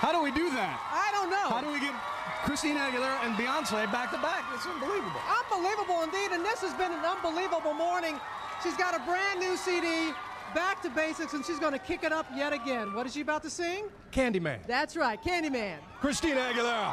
How do we do that? I don't know. How do we get Christina Aguilera and Beyonce back to back? It's unbelievable. Unbelievable indeed, and this has been an unbelievable morning. She's got a brand new CD, Back to Basics, and she's going to kick it up yet again. What is she about to sing? Candyman. That's right, Candyman. Christina Aguilera.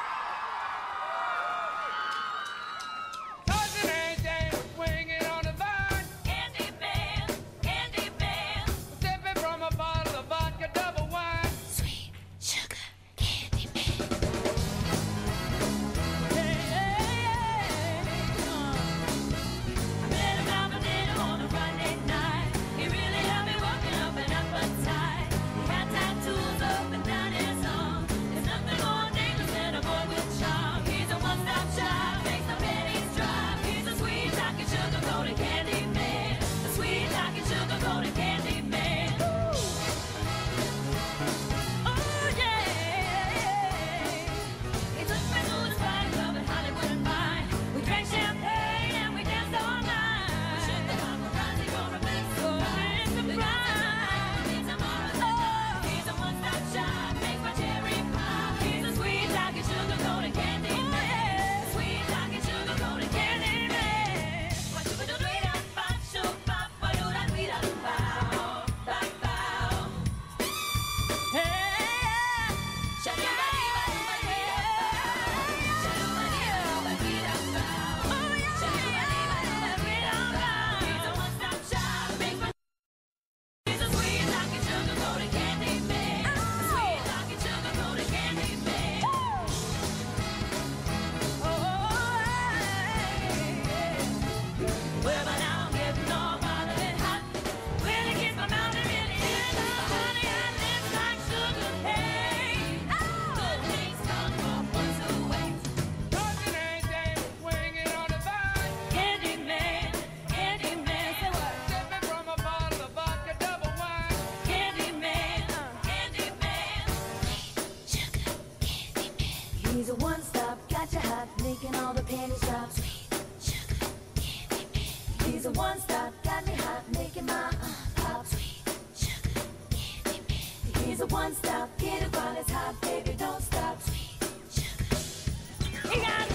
He's a one-stop, got you hot, making all the panties drop. Sweet sugar candy man. He's a one-stop, got me hot, making my pop. Sweet sugar candy man. He's a one-stop, get it while it's hot, baby, don't stop. Sweet sugar. He got